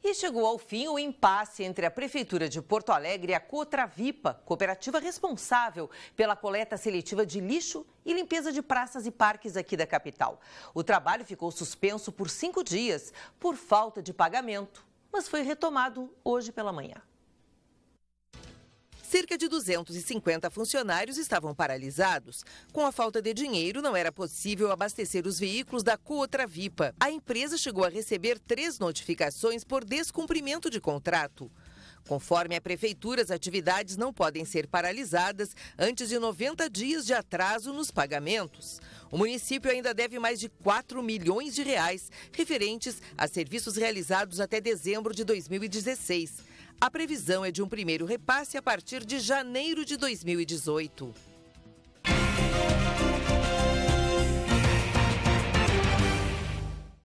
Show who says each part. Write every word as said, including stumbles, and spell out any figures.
Speaker 1: E chegou ao fim o impasse entre a Prefeitura de Porto Alegre e a Cotravipa, cooperativa responsável pela coleta seletiva de lixo e limpeza de praças e parques aqui da capital. O trabalho ficou suspenso por cinco dias por falta de pagamento, mas foi retomado hoje pela manhã.
Speaker 2: Cerca de duzentos e cinquenta funcionários estavam paralisados. Com a falta de dinheiro, não era possível abastecer os veículos da Cotravipa. A empresa chegou a receber três notificações por descumprimento de contrato. Conforme a Prefeitura, as atividades não podem ser paralisadas antes de noventa dias de atraso nos pagamentos. O município ainda deve mais de quatro milhões de reais, referentes a serviços realizados até dezembro de dois mil e dezesseis. A previsão é de um primeiro repasse a partir de janeiro de dois mil e dezoito.